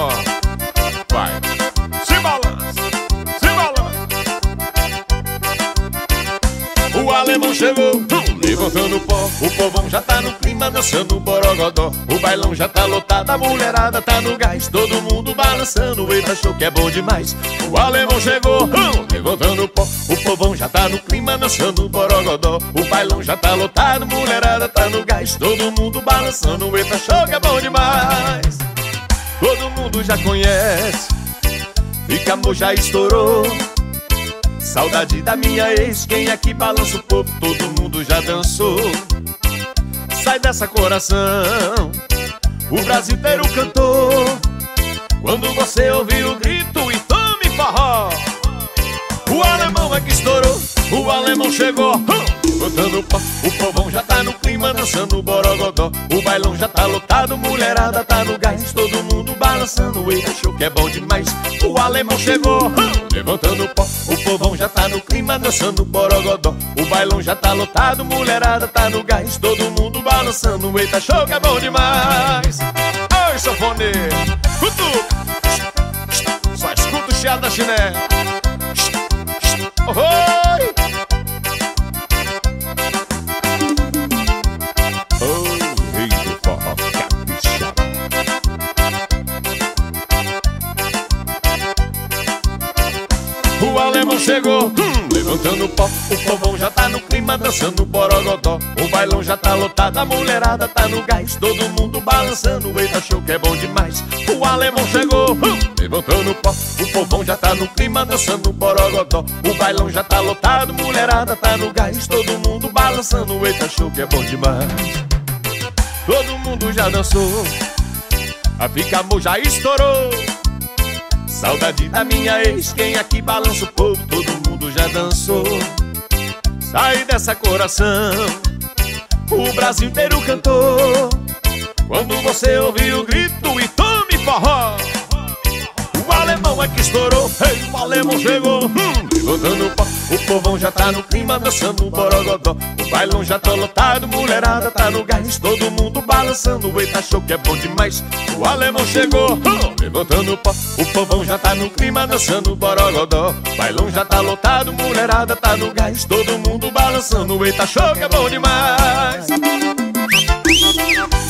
forró. Vai, se balança, se balança. O alemão chegou, levantando pó. O povão já tá no clima, dançando borogodó. O bailão já tá lotado, a mulherada tá no gás. Todo mundo balançando, eita show que é bom demais. O alemão chegou, levantando pó. O povão já tá no clima, dançando borogodó. O bailão já tá lotado, mulherada tá no gás. Todo mundo balançando, eita show que é bom demais. Todo mundo já conhece, Fica amor já estourou. Saudade da minha ex, quem aqui balança o povo, todo mundo já dançou. Sai dessa coração, o Brasil inteiro cantou. Quando você ouvir o grito e tome forró. O alemão é que estourou, o alemão chegou, botando pó. O povão já tá no clima, dançando borogodó. O bailão já tá lotado, mulherada tá no gás. Todo mundo balançando, eita show que é bom demais. O alemão chegou, levantando pó. O povão já tá no clima, dançando borogodó. O bailão já tá lotado, mulherada tá no gás. Todo mundo balançando, eita show que é bom demais. Oi, sanfoneiro, cutuca, só escuta o chiado da chiné. Oi! Oh, rei do forró caprichado. O alemão chegou, levantando o pó. O povão já tá no clima, dançando borogodó. O bailão já tá lotado, a mulherada tá no gás. Todo mundo balançando, eita show que é bom demais. O alemão chegou, levantando o pó. O povão já tá no clima, dançando borogodó. O bailão já tá lotado, mulherada tá no gás. Todo mundo balançando, eita show que é bom demais. Todo mundo já dançou, a Fica amor já estourou. Saudade da minha ex, quem aqui balança o povo, todo mundo já dançou. Sai dessa coração, o Brasil inteiro cantou. Quando você ouvir o grito e tome forró. O alemão é que estourou, ei, o alemão chegou, levantando o pó. O povão já tá no clima, dançando borogodó. O bailão já tá lotado, mulherada tá no gás. Todo mundo balançando, eita show que é bom demais. O alemão chegou, levantando o pó. O povão já tá no clima, dançando borogodó. O bailão já tá lotado, mulherada tá no gás. Todo mundo balançando, eita show que é bom demais.